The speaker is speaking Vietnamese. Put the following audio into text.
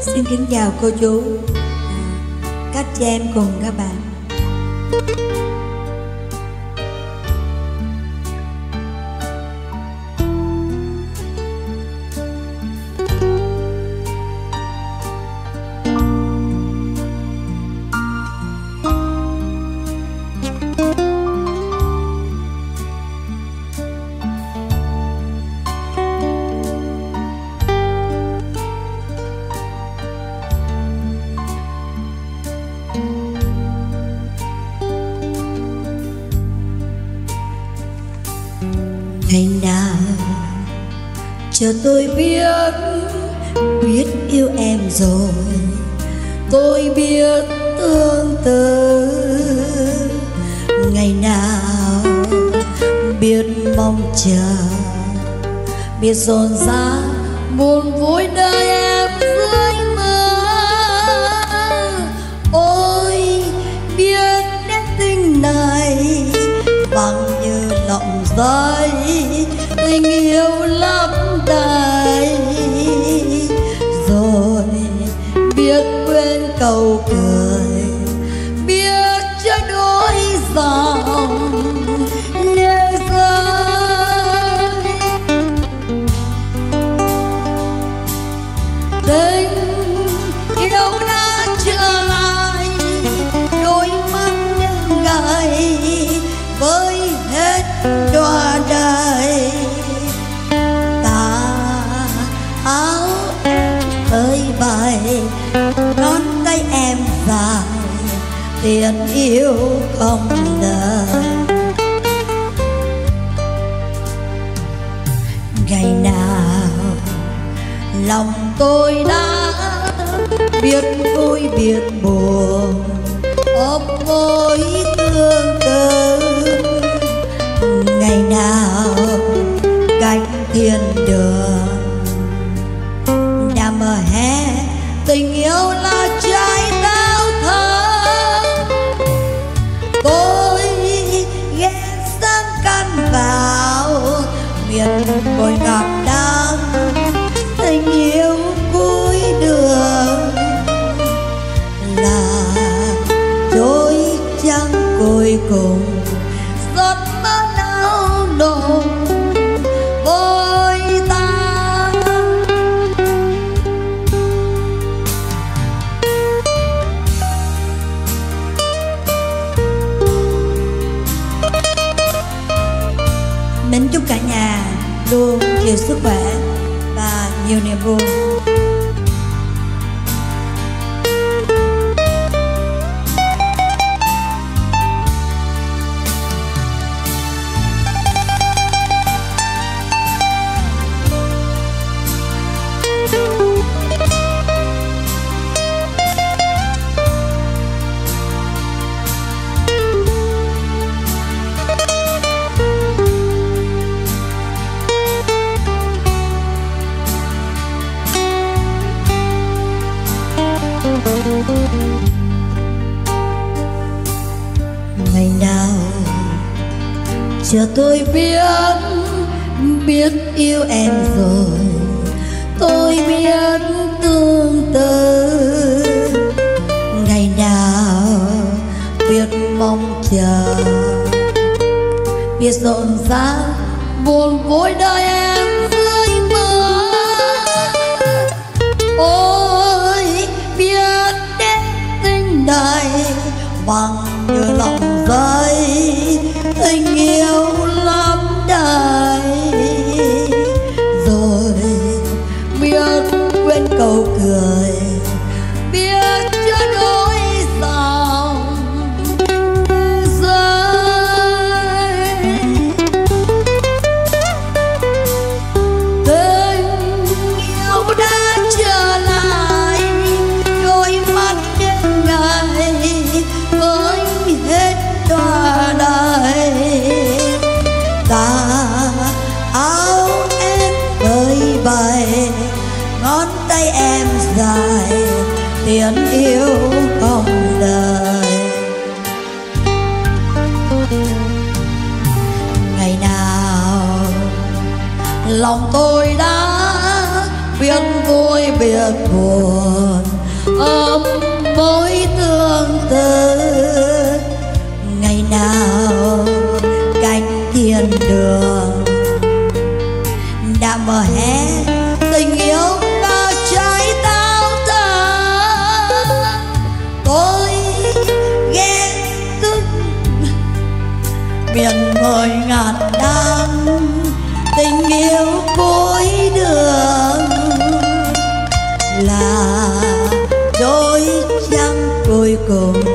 Xin kính chào cô chú, các chị em cùng các bạn. Ngày nào cho tôi biết yêu em rồi, tôi biết tương tư. Ngày nào biết mong chờ, biết dồn dã buồn vui đời em dưới mưa. Ôi biết đến tình này bằng như lòng giấy, tình yêu lắm đầy. Rồi biết quên câu cười, biết cho đôi dòng lệ rơi. Tình yêu đã trở lại, đôi mắt đêm ngày với hết đọa đời. Tà áo ơi bay, ngón tay em dài, tiền yêu không lời. Ngày nào lòng tôi đã biết vui biết buồn, ôm mối tương tư. Ngày nào cánh thiên đường đã mở hé, tình yêu là trái đau thơm. Tôi ghé sang căn vào miền bồi ngọt đắng, tình yêu cuối đường là đôi trăng cuối cùng. Giọt mơ đau nồng vội ta, mến chúc cả nhà luôn nhiều sức khỏe và nhiều niềm vui. Ngày nào cho tôi biết yêu em rồi, tôi biết tương tư. Ngày nào biết mong chờ, biết rộn rã buồn vui đời em dưới mưa. Ôi biết đến tình này bằng như lòng giấy, tình yêu lắm đầy. Rồi biết quên câu cười, biết cho đôi dòng rơi. Tình yêu đã trở lại, đôi mắt đêm ngày với hết đọa đời. Tà áo em bơi bày, ngón tay em dài, tiền yêu không lời. Ngày nào lòng tôi đã biết vui biết buồn ôm mối tương tư. Ngày nào cánh thiên đường đã mở hé tình yêu bao trái tao thơ. Tôi ghé thức biển ngồi ngàn năm tình yêu cuối đường là đôi trăng cuối cùng.